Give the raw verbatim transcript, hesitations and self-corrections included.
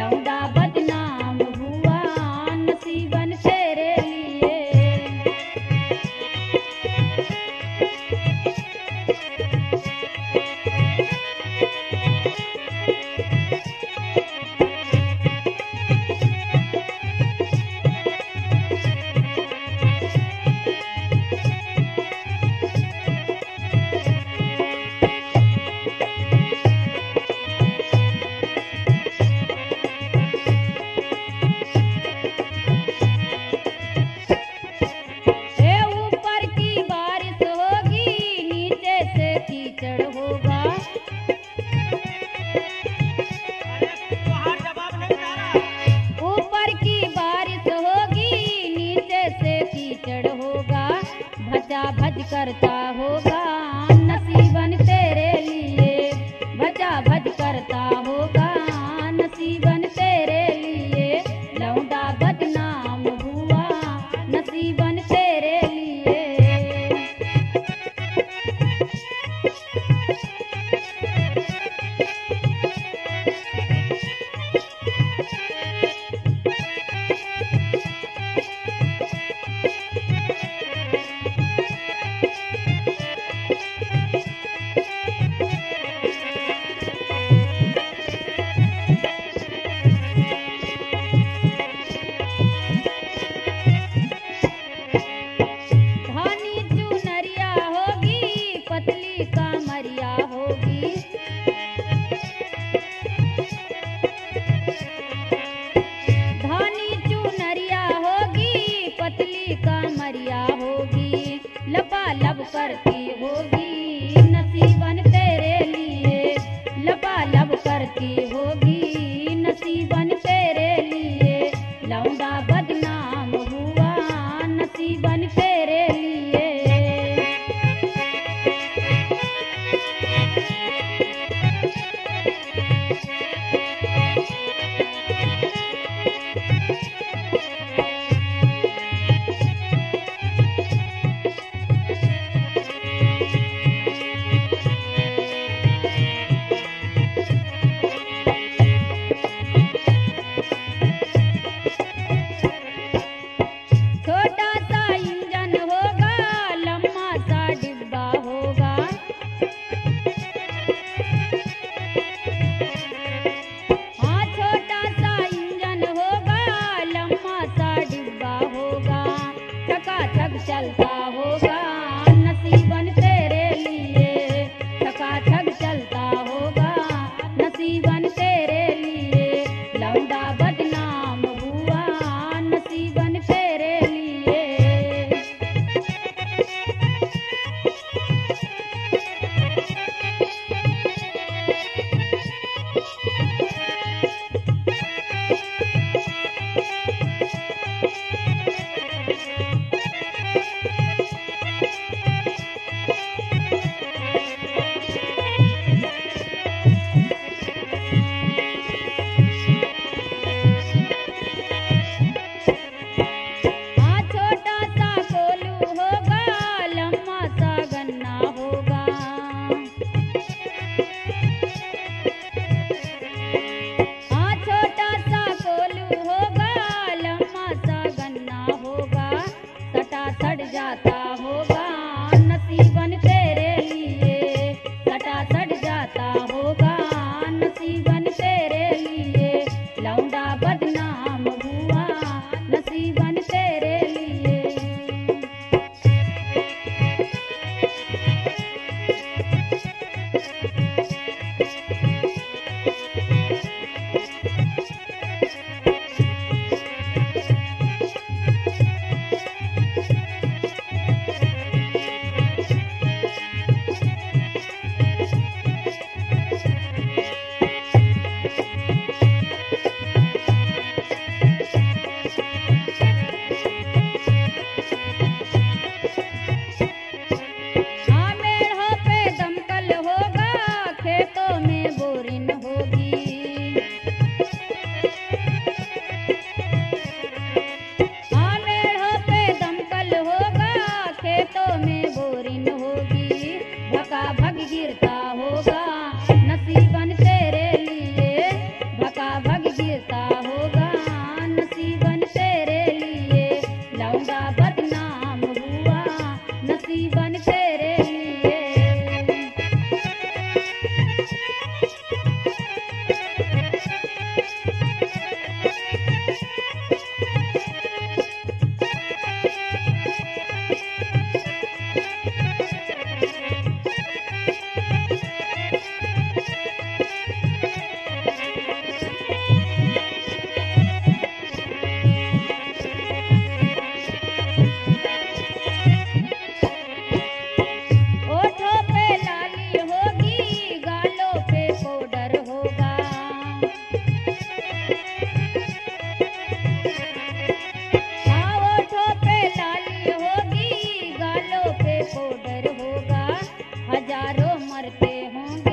लौंडा बदनाम हुआ नसीबन तेरे लिए। ए ऊपर की बारिश होगी नीचे से कीचड़ होगा। तोहार जवाब नहीं दे रहा। ऊपर की बारिश होगी नीचे से कीचड़ होगा। भजा भज करता होगा नसीबन तेरे लिए। भजा भज करता होगा नसीबन तेरे लिए। लौंडा बदनाम हुआ नसीबन तेरे लिए। धानी चुनरिया होगी पतली कामरिया होगी। धानी चुनरिया होगी पतली कामरिया होगी। लबालब करती होगी नसीबन तेरे लिए। लबालब करती होगी नसीबन तेरे लिए। लौंडा बदनाम हुआ नसीबन तेरे लिए। छोटा सा इंजन होगा लम्बा सा डिब्बा होगा। हाँ छोटा सा इंजन होगा लम्बा सा डिब्बा होगा। चकाचक चलता होगा नसीबन तेरे लिए। चकाचक चलता होगा नसीबन तेरे लिए। लौंडा बदनाम हुआ नसीबन तेरे लिए। मरते होंगे।